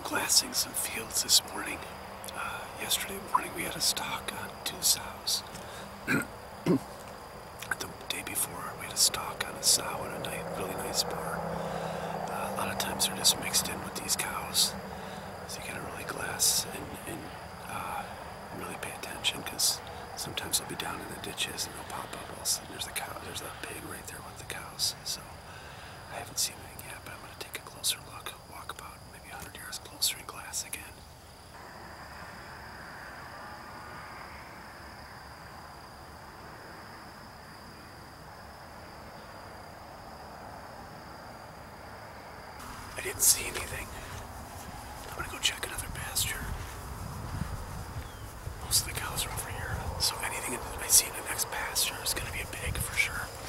glassing some fields this morning. Yesterday morning we had a stalk on 2 sows. The day before we had a stalk on a sow and a really nice boar. A lot of times they're just mixed in with these cows. So you gotta really glass and really pay attention, because sometimes they'll be down in the ditches and they'll pop up. All of a sudden there's a cow, there's a pig right there with the cows. So I haven't seen anything yet, but I'm gonna take a closer look, walk about maybe 100 yards closer and glass again. I didn't see anything. I'm gonna go check another pasture. Most of the cows are over here, so anything I see in the next pasture is gonna be a pig for sure.